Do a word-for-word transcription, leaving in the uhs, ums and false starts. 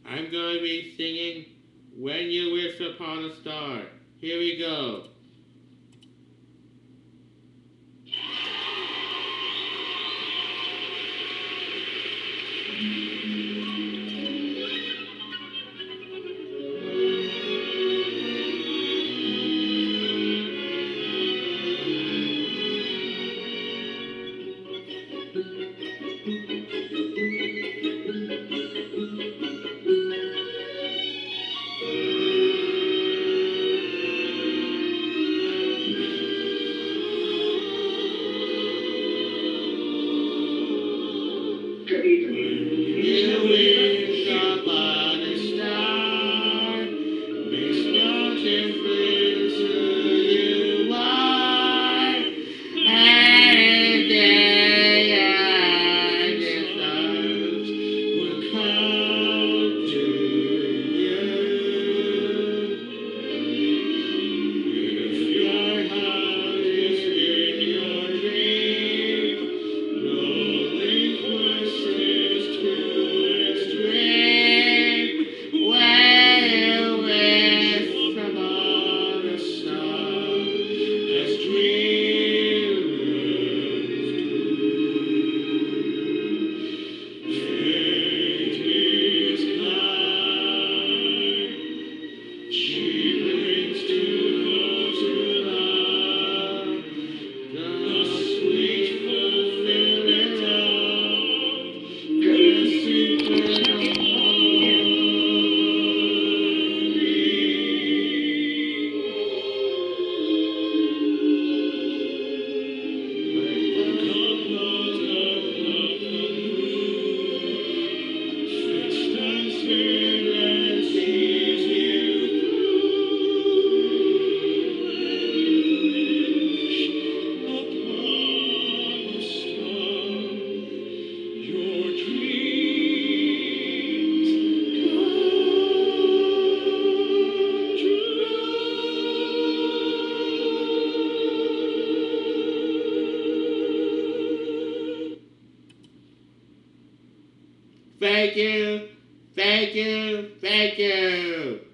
I'm going to be singing When You Wish Upon a Star. Here we go. You wish upon a star, makes no difference who you are. And day and the stars will come to you. If your heart is in your dream, rolling voices to a string, where you wish upon a star, as dreamers do. Fate is kind, she brings to those who love the sweet fulfillment of the secret of glory. Like the comfort of love fixed and sweet and sees you upon a star. Your dreams come true. Thank you, thank you, thank you.